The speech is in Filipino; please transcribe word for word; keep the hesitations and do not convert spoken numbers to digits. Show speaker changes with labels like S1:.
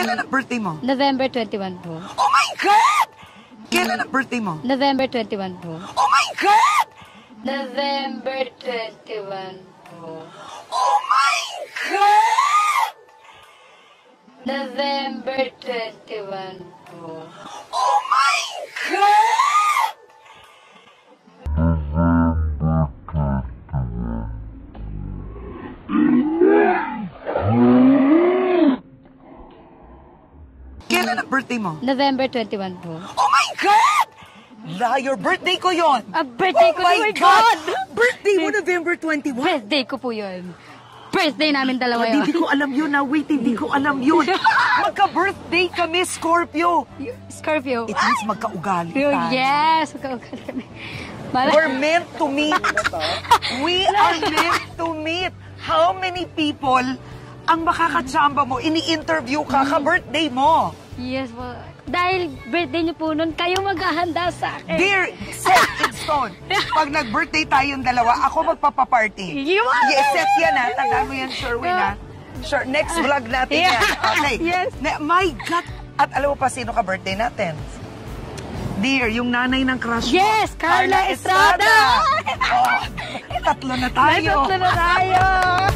S1: Kailan ang birthday mo?
S2: November twenty-one po.
S1: Oh my God! Kailan ang birthday mo?
S2: November twenty-one po.
S1: Oh my God!
S2: November twenty-one po.
S1: Oh my God!
S2: November twenty-one po.
S1: Oh my God! Kailan ang birthday mo?
S2: November twenty-one po.
S1: Oh my God! Liar, birthday ko yon.
S2: Ah, birthday
S1: oh
S2: ko,
S1: my
S2: oh my
S1: God!
S2: God!
S1: Birthday mo November twenty-one?
S2: Birthday ko po yun. Birthday namin dalawa yun.
S1: Hindi ko alam yun na. Wait, hindi ko alam yun. Magka-birthday kami, Scorpio.
S2: Scorpio.
S1: It means magka-ugali
S2: Oh,
S1: tayo.
S2: yes, magka-ugali kami.
S1: We're meant to meet. We are meant to meet. How many people ang makakatsamba mo, ini-interview ka, ka-birthday mo?
S2: Yes po. Dahil birthday niyo po nun, kayo maghahanda sa akin.
S1: Dear, set in stone. Pag nag-birthday tayong dalawa, ako magpapaparty. Yes, set yan ha. Tandaan mo yan, Sherwin ha. Sure, next vlog natin yan. Okay.
S2: Yes.
S1: My God. At alam mo pa sino ka-birthday natin? Dear, yung nanay ng crush mo.
S2: Yes, Carla Estrada.
S1: Oh, tatlo na tayo.
S2: Tatlo na tayo.